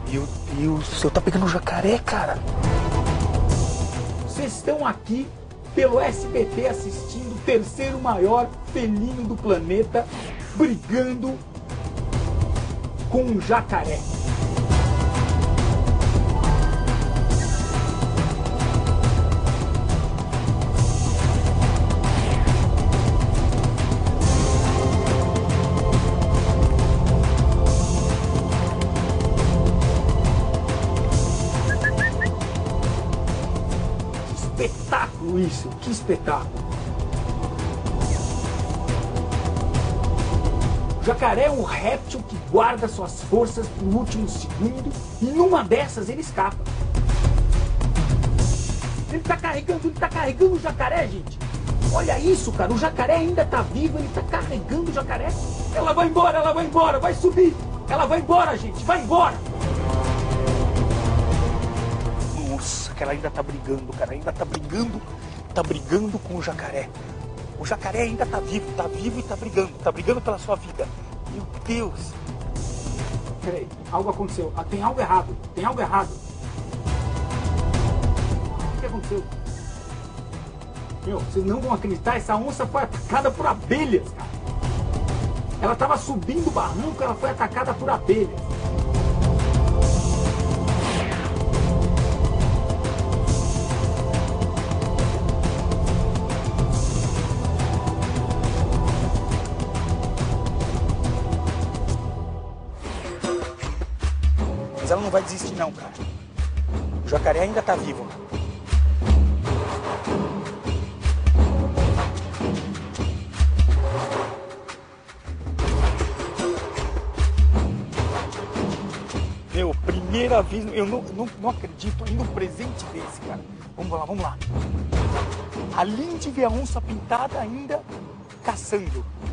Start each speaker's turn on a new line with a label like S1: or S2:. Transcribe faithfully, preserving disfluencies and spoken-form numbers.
S1: Meu Deus do céu, tá pegando um jacaré, cara.
S2: Vocês estão aqui pelo S B T assistindo o terceiro maior felino do planeta brigando com um jacaré. Que espetáculo isso, que espetáculo. O jacaré é um réptil que guarda suas forças pro último segundo e numa dessas ele escapa. Ele tá carregando, ele tá carregando o jacaré, gente. Olha isso, cara, o jacaré ainda tá vivo, ele tá carregando o jacaré. Ela vai embora, ela vai embora, vai subir. Ela vai embora, gente, vai embora.
S1: Nossa, que ela ainda tá brigando, cara, ainda tá brigando, tá brigando com o jacaré. O jacaré ainda tá vivo, tá vivo e tá brigando, tá brigando pela sua vida. Meu Deus.
S2: Peraí, algo aconteceu. Ah, tem algo errado, tem algo errado. O que aconteceu? Meu, vocês não vão acreditar, essa onça foi atacada por abelhas, cara. Ela tava subindo o barranco, ela foi atacada por abelhas.
S1: Mas ela não vai desistir não, cara. O jacaré ainda tá vivo. Meu, primeira vez, eu não, não, não acredito em um presente desse, cara. Vamos lá, vamos lá. A Lindy vê a onça pintada ainda caçando.